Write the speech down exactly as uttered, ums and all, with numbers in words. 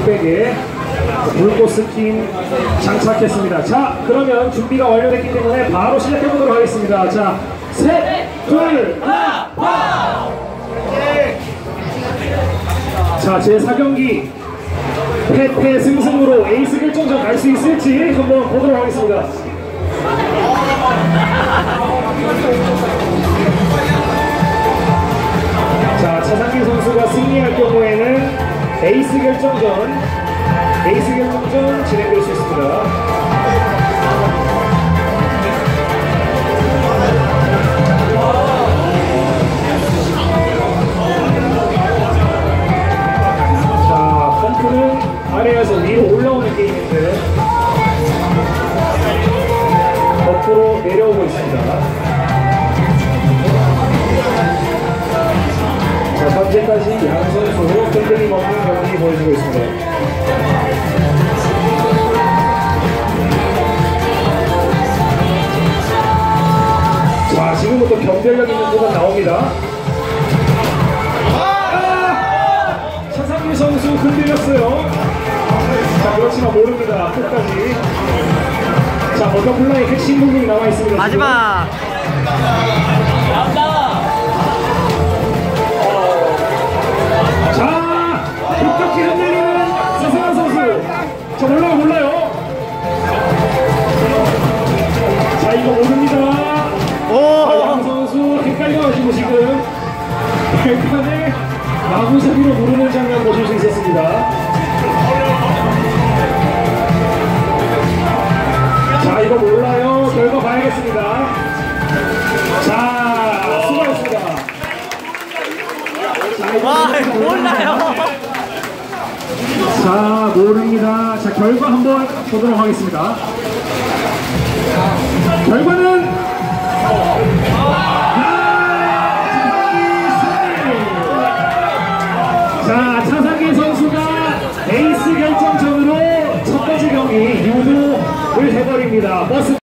백에 불꽃 스킨 장착했습니다. 자, 그러면 준비가 완료됐기 때문에 바로 시작해보도록 하겠습니다. 자, 셋, 둘, 하나, 파! 자, 제사 경기 패패승승으로 에이스 결정전 갈 수 있을지 한번 보도록 하겠습니다. 자, 차상길 선수가 승리할 경우에는 에이스 결정전 에이스 결정전 진행될 수 있습니다. 자, 펌프는 아래에서 위로 올라오는 게임인데 거꾸로 내려오고 있습니다. 자, 현재까지 양 선수 흔들림 없는 경기 보여주고 있습니다. 자, 지금부터 경쟁력 있는 구간 나옵니다. 아! 차상규 선수 흔들렸어요. 자, 그렇지만 모릅니다. 끝까지. 자, 버터플라이 핵심 부분이 나와 있습니다. 마지막! 나온다! 자, 급격히 흔들리는 서승환 선수. 저 몰라요, 몰라요. 자, 이거 모릅니다. 자, 양 선수 헷갈려가지고 지금 발판을 마구잡이로 누르는 장면 보실 수 있었습니다. 자, 이거 몰라요. 결과 봐야겠습니다. 자, 수고하셨습니다. 자, 와, 몰라요. 자, 모릅니다. 자, 결과 한번 보도록 하겠습니다. 결과는 자, 차상길 선수가 에이스 결정전으로 첫 번째 경기 유도를 해버립니다. 버스